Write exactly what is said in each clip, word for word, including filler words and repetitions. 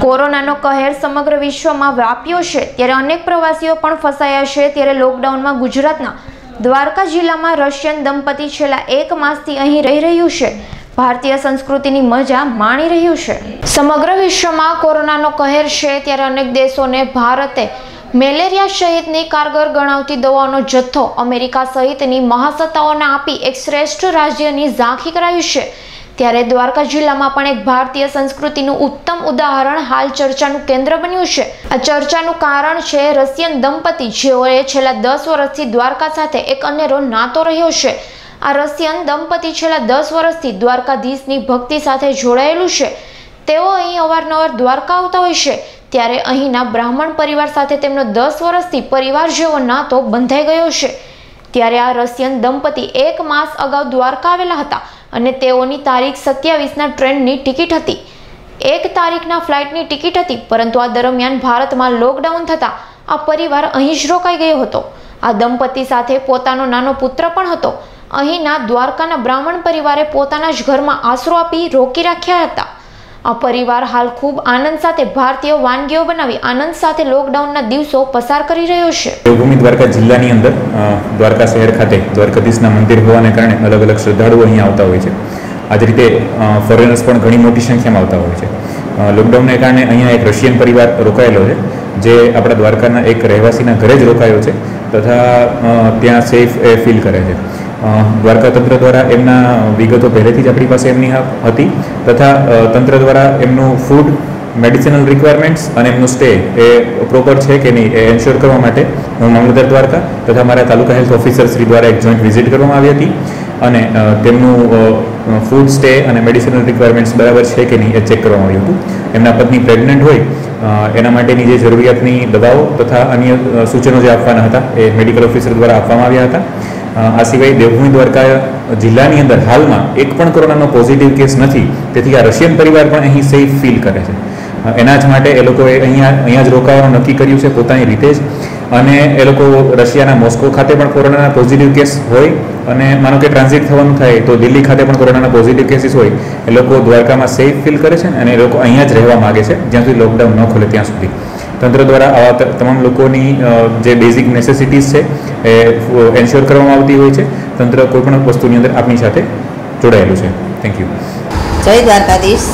કોરોનાનો કહેર સમગ્ર વિશ્વમાં વ્યાપ્યો છે ત્યારે અનેક પ્રવાસીઓ પણ ફસાયા છે। ત્યારે લોકડાઉનમાં ગુજરાતના દ્વારકા જિલ્લામાં રશિયન દંપતી છેલ્લા એક માસથી અહીં રહી રહ્યું છે, ભારતીય સંસ્કૃતિની મજા માણી રહ્યું છે। સમગ્ર વિશ્વમાં કોરોનાનો કહેર છે ત્યારે અનેક દેશોને ભારતે મેલેરિયા સહિતની કારગર ગણાવતી દવાઓનો જથ્થો અમેરિકા સહિતની મહાસત્તાઓને આપી એક શ્રેષ્ઠ રાજ્યની ઝાંખી કરાવી છે। ત્યારે દ્વારકા જિલ્લામાં પણ એક ભારતીય સંસ્કૃતિનું ઉત્તમ ઉદાહરણ હાલ ચર્ચાનું કેન્દ્ર બન્યું છે। આ ચર્ચાનું કારણ છે રશિયન દંપતી જેઓએ છેલ્લા દસ વર્ષથી દ્વારકા સાથે એક અનેરો નાતો રહ્યો છે। આ રશિયન દંપતી છેલ્લા દસ વર્ષથી દ્વારકાધીશની ભક્તિ સાથે જોડાયેલું છે। તેઓ અહીં અવારનવાર દ્વારકા આવતા હોય છે, ત્યારે અહીંના બ્રાહ્મણ પરિવાર સાથે તેમનો દસ વર્ષથી પરિવાર જેવો નાતો બંધાઈ ગયો છે। ત્યારે આ રશિયન દંપતી એક માસ અગાઉ દ્વારકા આવેલા હતા અને તેઓની તારીખ સત્યાવીસના ટ્રેનની ટિકિટ હતી, એક તારીખના ફ્લાઇટની ટિકિટ હતી, પરંતુ આ દરમિયાન ભારતમાં લોકડાઉન થતાં આ પરિવાર અહીં જ રોકાઈ ગયો હતો। આ દંપતી સાથે પોતાનો નાનો પુત્ર પણ હતો। અહીંના દ્વારકાના બ્રાહ્મણ પરિવારે પોતાના જ ઘરમાં આશરો આપી રોકી રાખ્યા હતા। આ પરિવાર હાલ ખૂબ આનંદ સાથે ભારતીય વાનગીઓ બનાવી આનંદ સાથે લોકડાઉનના દિવસો પસાર કરી રહ્યો છે। દેવભૂમિ દ્વારકા જિલ્લાની અંદર દ્વારકા શહેર ખાતે દ્વારકાધીશના મંદિર હોવાને કારણે અલગ અલગ શ્રદ્ધાળુઓ અહીં આવતા હોય છે। આ જ રીતે ફોરેનર્સ પણ ઘણી મોટી સંખ્યામાં આવતા હોય છે। લોકડાઉનને કારણે અહીંયા એક રશિયન પરિવાર રોકાયેલો છે, જે આપણા દ્વારકાના એક રહેવાસીના ઘરે જ રોકાયો છે તથા ત્યાં સેફ એ ફીલ કરે છે। દ્વારકા તંત્ર દ્વારા એમના વિગતો પહેલેથી જ આપણી પાસે એમની હતી તથા તંત્ર દ્વારા એમનું ફૂડ, મેડિસિનલ રિક્વાયરમેન્ટ્સ અને એમનું સ્ટે એ પ્રોપર છે કે નહીં એ એન્શ્યોર કરવા માટે હું મામલતદાર દ્વારકા તથા મારા તાલુકા હેલ્થ ઓફિસર શ્રી દ્વારા એક જોઈન્ટ વિઝિટ કરવામાં આવી હતી અને તેમનું ફૂડ, સ્ટે અને મેડિસિનલ રિક્વાયરમેન્ટ્સ બરાબર છે કે નહીં એ ચેક કરવામાં આવ્યું હતું। એમના પત્ની પ્રેગ્નન્ટ હોય એના માટેની જે જરૂરિયાતની દવાઓ તથા અન્ય સૂચનો જે આપવાના હતા એ મેડિકલ ઓફિસર દ્વારા આપવામાં આવ્યા હતા। આ સિવાય દેવભૂમિ દ્વારકા જિલ્લાની અંદર હાલમાં એક પણ કોરોનાનો પોઝિટિવ કેસ નથી, તેથી આ રશિયન પરિવાર પણ અહીં સેફ ફીલ કરે છે। એના જ માટે એ લોકોએ અહીંયા અહીંયા જ રોકાવાનું નક્કી કર્યું છે પોતાની રીતે જ, અને એ લોકો રશિયાના મોસ્કો ખાતે પણ કોરોનાના પોઝિટિવ કેસ હોય અને માનો કે ટ્રાન્ઝિટ થવાનું થાય તો દિલ્હી ખાતે પણ કોરોનાના પોઝિટિવ કેસીસ હોય, એ લોકો દ્વારકામાં સેફ ફીલ કરે છે અને એ લોકો અહીંયા જ રહેવા માગે છે જ્યાં સુધી લોકડાઉન ન ખોલે ત્યાં સુધી। તંત્ર દ્વારા આવા તમામ લોકોની જે બેઝિક નેસેસિટીઝ છે એ એન્શ્યોર કરવામાં આવતી હોય છે। તંત્ર કોઈપણ વસ્તુની અંદર આપણી સાથે જોડાયેલું છે। Thank you. જય દ્વારકાધીશ।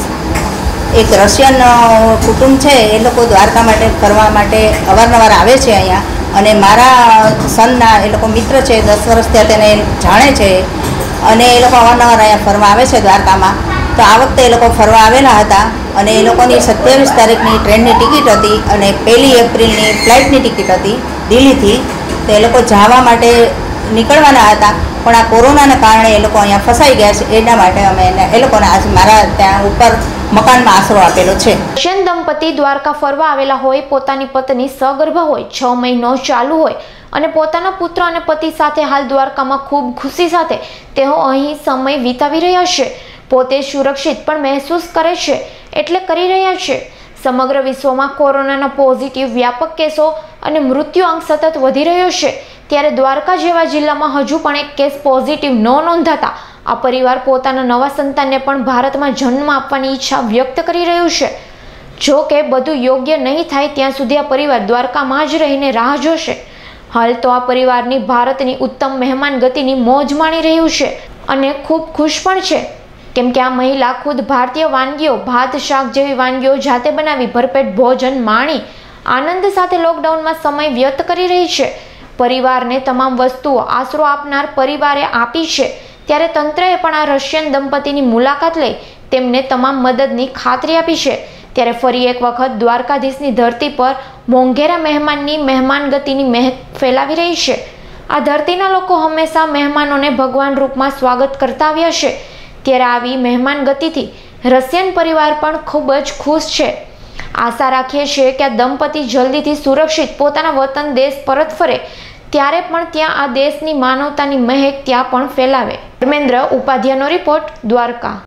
એક રશિયન કુટુંબ છે, એ લોકો દ્વારકા માટે ફરવા માટે અવારનવાર આવે છે અહીંયા, અને મારા સનના એ લોકો મિત્ર છે, દસ વર્ષથી તેને જાણે છે અને એ લોકો અવારનવાર અહીંયા ફરવા આવે છે દ્વારકામાં। તો આ વખતે એ લોકો ફરવા આવેલા હતા અને એ લોકોની સત્યાવીસ તારીખની ટ્રેનની ટિકિટ હતી અને પહેલી એપ્રિલની ફ્લાઇટની ટિકિટ હતી દિલ્હીથી। તો એ લોકો જવા માટે નીકળવાના હતા, પણ આ કોરોનાના કારણે એ લોકો અહીંયા ફસાઈ ગયા છે, એના માટે અમે એને એ લોકોને આજ મારા ત્યાં ઉપર મકાનમાં આશરો આપેલો છે। રશિયન દંપતી દ્વારકા ફરવા આવેલા હોય, પોતાની પત્ની સગર્ભ હોય, છ મહિનો ચાલુ હોય અને પોતાના પુત્ર અને પતિ સાથે હાલ દ્વારકામાં ખૂબ ખુશી સાથે તેઓ અહીં સમય વિતાવી રહ્યા છે। પોતે સુરક્ષિત પણ મહેસૂસ કરે છે એટલે કરી રહ્યા છે। સમગ્ર વિશ્વમાં કોરોનાના પોઝિટિવ વ્યાપક કેસો અને મૃત્યુઆંક સતત વધી રહ્યો છે, ત્યારે દ્વારકા જેવા જિલ્લામાં હજુ પણ એક કેસ પોઝિટિવ ન નોંધાતા આ પરિવાર પોતાના નવા સંતાનને પણ ભારતમાં જન્મ આપવાની ઈચ્છા વ્યક્ત કરી રહ્યું છે। જો કે બધું યોગ્ય નહીં થાય ત્યાં સુધી આ પરિવાર દ્વારકામાં જ રહીને રાહ જોશે। હાલ તો આ પરિવારની ભારતની ઉત્તમ મહેમાન ગતિની મોજ માણી રહ્યું છે અને ખૂબ ખુશ પણ છે, કેમ કે આ મહિલા ખુદ ભારતીય વાનગીઓ, ભાત, શાક જેવી વાનગીઓ જાતે બનાવી ભરપેટ ભોજન માણી આનંદ સાથે લોકડાઉનમાં સમય વ્યત કરી રહી છે। પરિવારને તમામ વસ્તુઓ આશરો આપનાર પરિવારે આપી છે, ત્યારે તંત્રએ પણ આ રશિયન દંપતીની મુલાકાત લઈ તેમને તમામ મદદની ખાતરી આપી છે। ત્યારે ફરી એક વખત દ્વારકાધીશની ધરતી પર મોંઘેરા મહેમાનની મહેમાન ગતિની મહેક ફેલાવી રહી છે। આ ધરતીના લોકો હંમેશા મહેમાનોને ભગવાન રૂપમાં સ્વાગત કરતા આવ્યા છે, ત્યારે આવી મહેમાન ગતિથી રશિયન પરિવાર પણ ખૂબ જ ખુશ છે। આશા રાખીએ છીએ કે આ દંપતી જલ્દીથી સુરક્ષિત પોતાના વતન દેશ પરત ફરે, ત્યારે પણ ત્યાં આ દેશની માનવતાની મહેક ત્યાં પણ ફેલાવે। ધર્મેન્દ્ર ઉપાધ્યાયનો રિપોર્ટ, દ્વારકા।